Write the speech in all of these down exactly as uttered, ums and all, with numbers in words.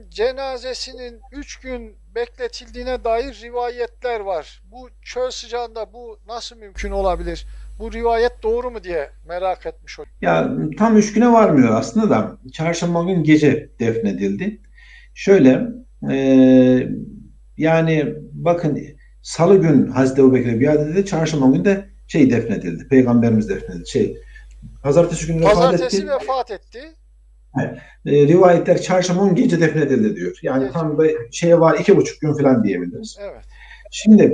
cenazesinin üç gün bekletildiğine dair rivayetler var. Bu çöl sıcağında bu nasıl mümkün olabilir? Bu rivayet doğru mu diye merak etmiş oldum. Ya tam üç güne varmıyor aslında da çarşamba gün gece defnedildi. Şöyle e, yani bakın Salı gün Hazreti Ebubekir'e biat edildi. Çarşamba günü de şey defnedildi. Peygamberimiz defnedildi. Şey, Pazartesi günü vefat Pazartesi etti. vefat etti. Evet. E, rivayetler çarşamba günü gece defnedildi diyor. Yani Gece. tam da şeye var iki buçuk gün falan diyebiliriz. Evet. Şimdi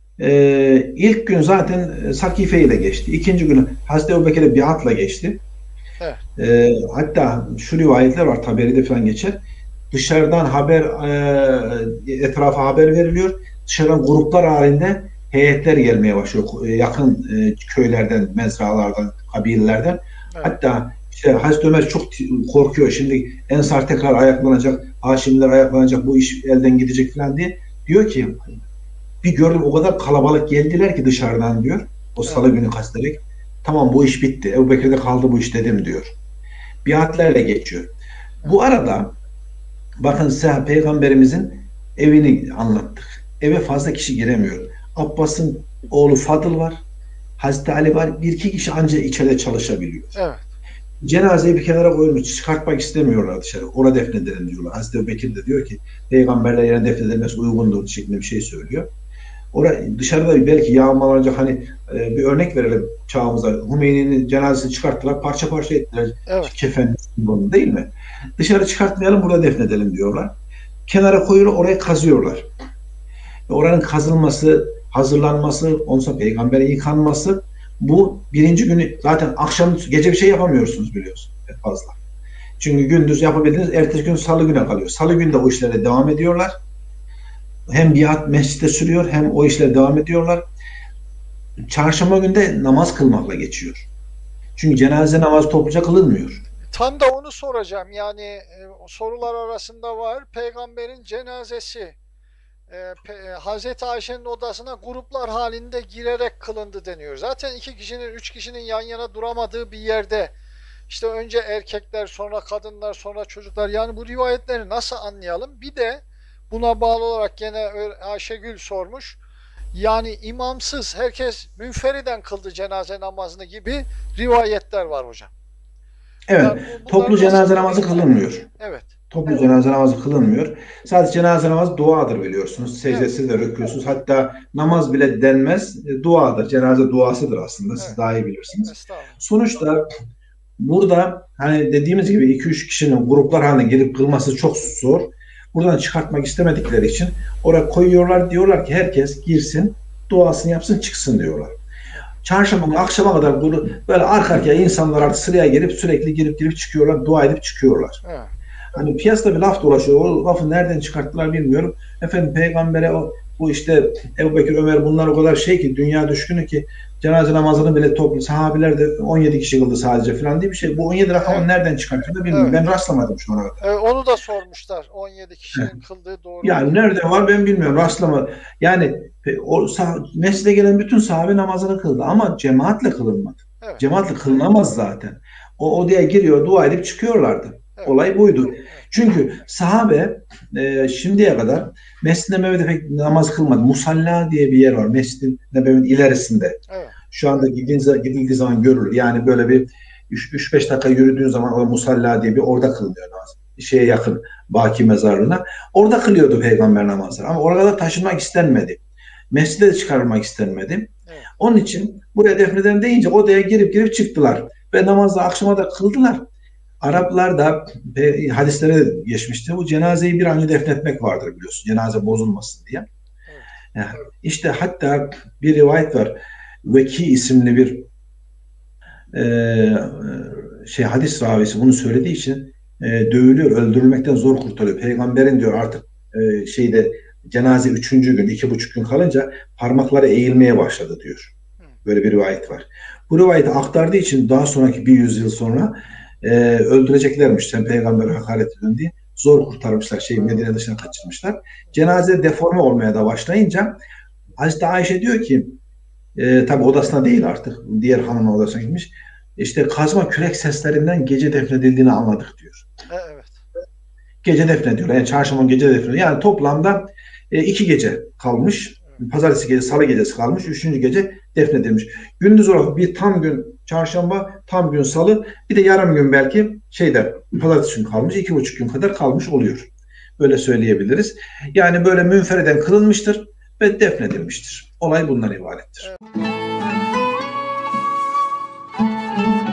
e, ilk gün zaten Sakife ile geçti. İkinci günü Hazreti Ebubekir'e biatla geçti. Evet. E, hatta şu rivayetler var, Taberi'de falan geçer. Dışarıdan haber e, etrafa haber veriliyor. Dışarıdan gruplar halinde heyetler gelmeye başlıyor. E, yakın e, köylerden, mezralardan, kabilelerden. Evet. Hatta işte Hazreti Ömer çok korkuyor. Şimdi Ensar tekrar ayaklanacak, Haşimiler ayaklanacak, bu iş elden gidecek falan diye. Diyor ki bir gördüm o kadar kalabalık geldiler ki dışarıdan diyor. O Evet. salı günü kastederek. Tamam bu iş bitti. Ebubekir'de kaldı bu iş dedim diyor. Biatlerle geçiyor. Evet. Bu arada bakın size Peygamberimizin evini anlattık. Eve fazla kişi giremiyor. Abbas'ın oğlu Fadıl var. Hazreti Ali var. Bir iki kişi ancak içeride çalışabiliyor. Evet. Cenazeyi bir kenara koymuş. Çıkartmak istemiyorlar dışarı. Orada defnedelim diyorlar. Hazreti Ebubekir de diyor ki peygamberler yerine defnedilmesi uygundur şeklinde bir şey söylüyor. Orada dışarıda belki yağmalanacak hani e, bir örnek verelim çağımıza. Hümeyni'nin cenazesini çıkarttılar. Parça parça ettiler. Evet. Kefen bunu değil mi? Dışarı çıkartmayalım burada defnedelim diyorlar. Kenara koyuyorlar. Oraya kazıyorlar. Oranın kazılması, hazırlanması, ondan sonra peygamberin yıkanması, bu birinci günü zaten akşam gece bir şey yapamıyorsunuz biliyorsunuz fazla. Çünkü gündüz yapabildiğiniz ertesi gün salı güne kalıyor. Salı günü de o işlere devam ediyorlar. Hem biat mescitte sürüyor hem o işlere devam ediyorlar. Çarşamba günde namaz kılmakla geçiyor. Çünkü cenaze namazı topluca kılınmıyor. Tam da onu soracağım. Yani e, o sorular arasında var. Peygamberin cenazesi e, pe- e, Hazreti Ayşe'nin odasına gruplar halinde girerek kılındı deniyor. Zaten iki kişinin, üç kişinin yan yana duramadığı bir yerde işte önce erkekler, sonra kadınlar, sonra çocuklar. Yani bu rivayetleri nasıl anlayalım? Bir de buna bağlı olarak gene Ayşegül sormuş. Yani imamsız herkes münferiden kıldı cenaze namazını gibi rivayetler var hocam. Evet, Yani bu, bunları toplu nasıl cenaze namazı anlayacağız? kılınmıyor. Evet, Toplu cenaze namazı kılınmıyor. Sadece cenaze namazı duadır biliyorsunuz. evet, Secdesiz de rükûsuz. Hatta namaz bile denmez. E, duadır. Cenaze duasıdır aslında. Siz evet. daha iyi bilirsiniz. Estağfurullah. Sonuçta burada hani dediğimiz gibi iki üç kişinin gruplar haline gelip kılması çok zor. Buradan çıkartmak istemedikleri için oraya koyuyorlar. Diyorlar ki herkes girsin, duasını yapsın, çıksın diyorlar. Çarşamba günü akşama kadar böyle arka arkaya insanlar artık sıraya girip sürekli girip girip çıkıyorlar. Dua edip çıkıyorlar. Evet, Hani piyasada bir laf dolaşıyor. O lafı nereden çıkarttılar bilmiyorum. Efendim peygambere o, bu işte Ebubekir, Ömer bunlar o kadar şey ki dünya düşkünü ki cenaze namazını bile toplu sahabiler de on yedi kişi kıldı sadece falan diye bir şey. Bu on yedi rakamı evet, nereden çıkartıyor bilmiyorum. evet. Ben rastlamadım şu ana kadar. Evet, onu da sormuşlar. on yedi kişinin kıldığı doğru mu Yani diye. nerede var ben bilmiyorum. Rastlamadım. Yani o mescide gelen bütün sahabe namazını kıldı ama cemaatle kılınmadı. Evet, Cemaatle kılınamaz zaten. O odaya giriyor, dua edip çıkıyorlardı. evet, Olay buydu. evet, Çünkü sahabe e, şimdiye kadar Mescid-i Nebevi'de pek namaz kılmadı. Musalla diye bir yer var. Mescid-i Nebevi'nin ilerisinde. evet, Şu anda gidildiği, gidildiği zaman görülür. Yani böyle bir üç beş dakika yürüdüğün zaman o Musalla diye bir orada kılınıyor namaz. Şeye yakın Baki mezarlığına. Orada kılıyordu peygamber namazları. Ama orada taşınmak istenmedi. Mescide de çıkarılmak istenmedi. evet, Onun için buraya defnedelim deyince odaya girip girip çıktılar. Ve namazda akşama da kıldılar. Araplar da hadislere geçmişti. Bu cenazeyi bir an önce defnetmek vardır biliyorsun. Cenaze bozulmasın diye. evet, Yani işte hatta bir rivayet var. Veki isimli bir e, şey hadis ravisi bunu söylediği için e, dövülüyor, öldürülmekten zor kurtarıyor. Peygamberin diyor artık e, şeyde cenaze üçüncü gün, iki buçuk gün kalınca parmakları eğilmeye başladı diyor. hı, Böyle bir rivayet var. Bu rivayeti aktardığı için daha sonraki bir yüzyıl sonra e, öldüreceklermiş. Sen peygambere hakaret edin diye. Zor kurtarmışlar. Şey, Medine dışına kaçırmışlar. Cenaze deforme olmaya da başlayınca Hazreti Ayşe diyor ki e, tabi odasına değil artık. Diğer hanımın odasına gitmiş. İşte kazma kürek seslerinden gece defnedildiğini anladık diyor. evet, gece defnediyorlar. Yani çarşamba gece defnediyor. Yani toplamda e, iki gece kalmış. Pazartesi gece, salı gecesi kalmış. Üçüncü gece defnedilmiş. Gündüz olarak bir tam gün çarşamba, tam gün salı, bir de yarım gün belki şeyde pazartesi gün kalmış. iki buçuk gün kadar kalmış oluyor. Böyle söyleyebiliriz. Yani böyle münferiden kılınmıştır ve defnedilmiştir. Olay bundan ibarettir. Evet.